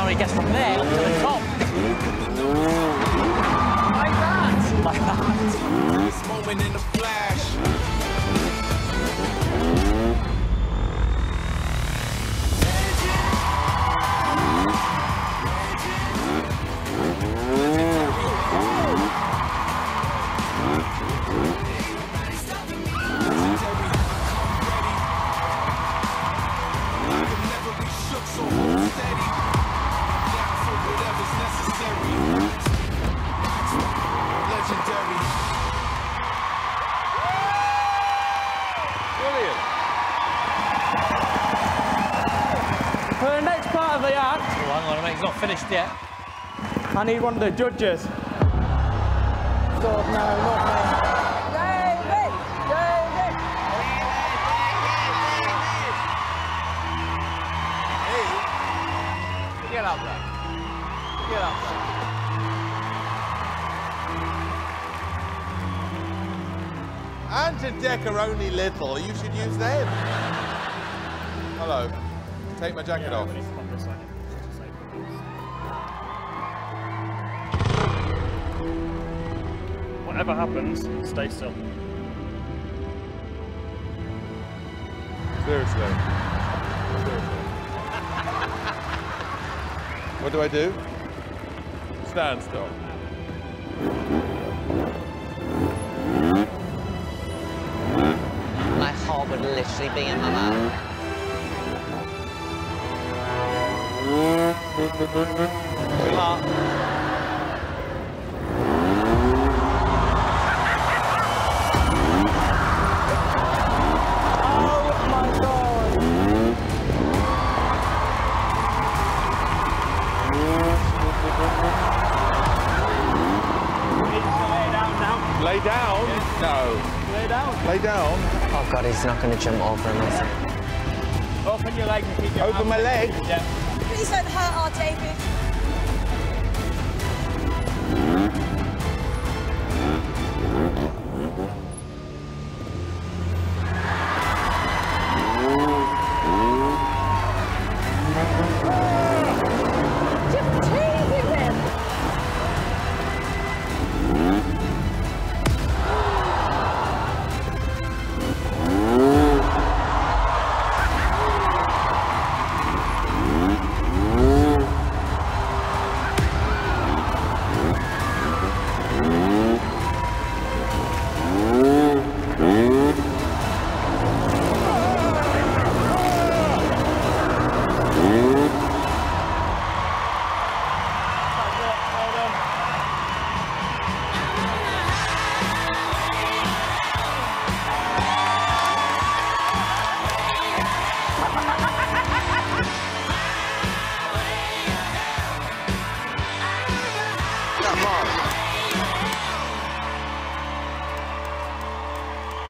he gets from there up to the top. Like that. Like that. This moment in the flash. For the next part of the act... Oh, hang on a minute, he's not finished yet. I need one of the judges. So, no, not me. David! David! Hey! Get up there. Get up there. Ant and Dec are only little. You should use them. Hello. Take my jacket off. Whatever happens, stay still. Seriously. What do I do? Stand still. My heart would literally be in my mouth. Lay down? No. Lay down. Lay down. Oh God, he's not going to jump over him, is he? Open your legs and keep your Open my leg? Yeah. Please don't hurt our David.